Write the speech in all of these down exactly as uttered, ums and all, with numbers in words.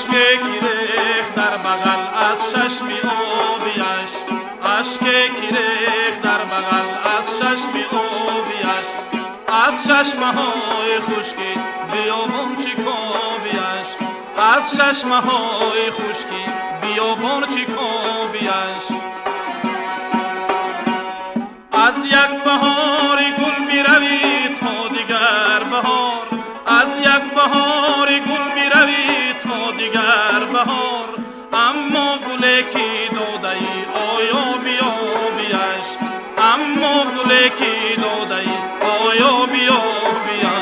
اشکی ریخت در بغل از چشم آبیش، اشکی ریخت در بغل از چشم آبیش، از چشمهای خشکی بیابان چیکابیش، از چشمهای خشکی بیابان چیکابیش. از یک بهار گل می روی تا دیگر بهار، از یک بهار گل می روی تا دیگر بهار، اما گلی که داده ای آیا بیابیش، اما گلی که داده ای آیا بیابیش.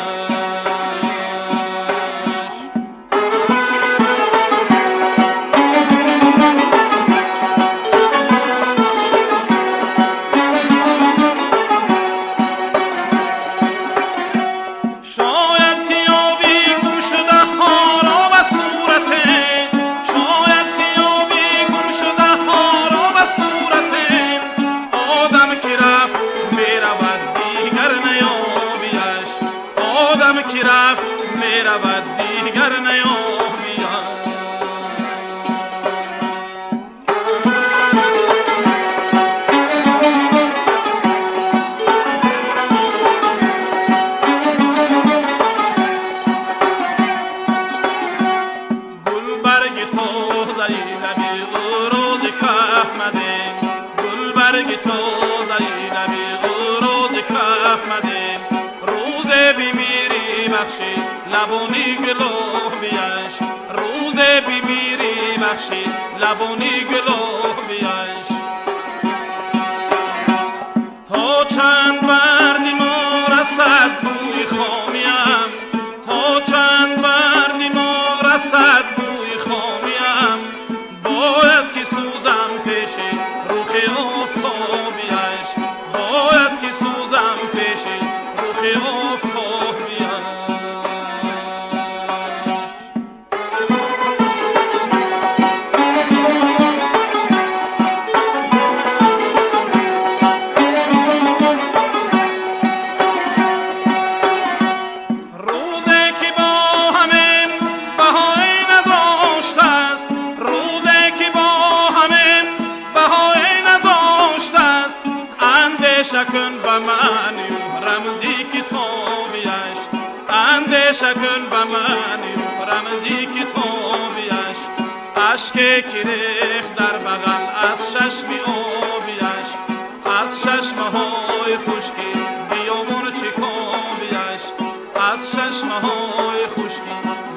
کی رفت می رود دیگر نیابیم. گل برگ تازه لبی او روز که آمدیم، گل برگ تازه لبی او روز که آمدیم، روز بیمیری بخشی لبانی گلابیش، روز بیمیری بخشی لبانی گلابیش. تا چند بردی ما رسد بوی خامیم، تا چند بردی ما رسد بوی خامیم، باید که سوزم پیش روخ آفتابیش، باید که سوزم پیش روخ آفتابیش. اندیشه کن به من رمزی کتابیش، اندیشه کن به من رمزی کتابیش. اشکی که ریخت در بغل از چشم آبیش، از چشمهای خشکی بیابان چیکابیش، از چشمهای خشکی